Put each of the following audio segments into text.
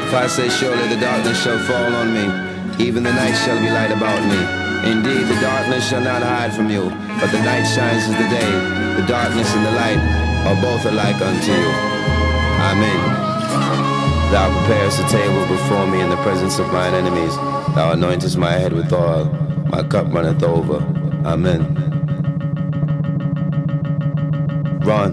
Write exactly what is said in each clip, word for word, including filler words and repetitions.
For I say, surely the darkness shall fall on me, even the night shall be light about me. Indeed, the darkness shall not hide from you, but the night shines as the day. The darkness and the light are both alike unto you. Amen. Thou preparest a table before me in the presence of mine enemies. Thou anointest my head with oil, my cup runneth over. Amen. Run.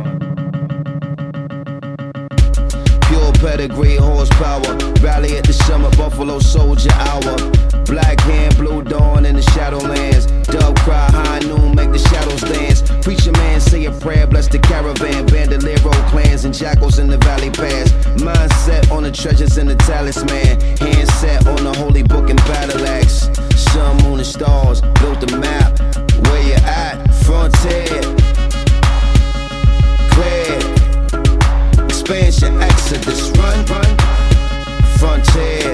Pure pedigree, horsepower. Rally at the summer Buffalo Soldier hour. Black hand, blue dawn in the shadowlands. Dove cry, high noon, make the shadows dance. Preacher man, say a prayer, bless the caravan. Bandolero clans and jackals in the valley pass. Mindset on the treasures and the talisman. Hand set on the holy book and battle axe. Sun, moon, and stars, built the map. Where you at? Frontier. Clear. Expansion, exodus, run, run. Frontier.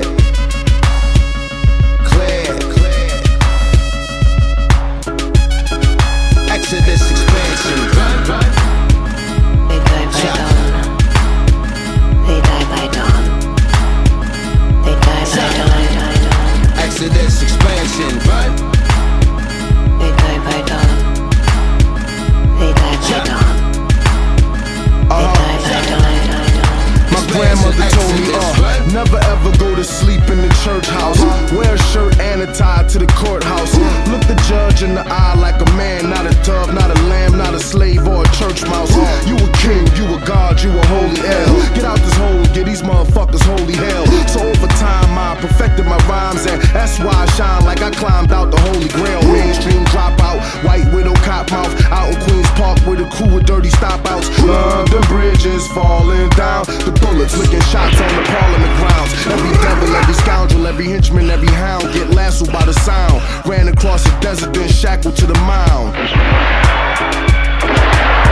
Clear. Exodus, expansion, run, run. They die by dawn. They die by dawn. They die by dawn. Exodus, expansion, run. They die by dawn. They die by dawn. They die by dawn. My grandmother told me, uh, never ever go to sleep in the church house. Wear a shirt and a tie to the courthouse. Look the judge in the eye like a man, not a dove, not a lamb, not a slave or a church mouse. You a king, you a god, you a holy hell. Get out this hole, get these motherfuckers holy hell. So over time I perfected my rhymes, and that's why I shine like I climbed out the holy grail. Mainstream dropout, white widow cop mouth. Out in Queens Park with a crew of dirty stopouts. London bridges falling down, the bullets licking shots on the parliament grounds. Every devil, every scoundrel, every henchman, every hound get lassoed by the sound. Ran across the desert, then shackled to the mound.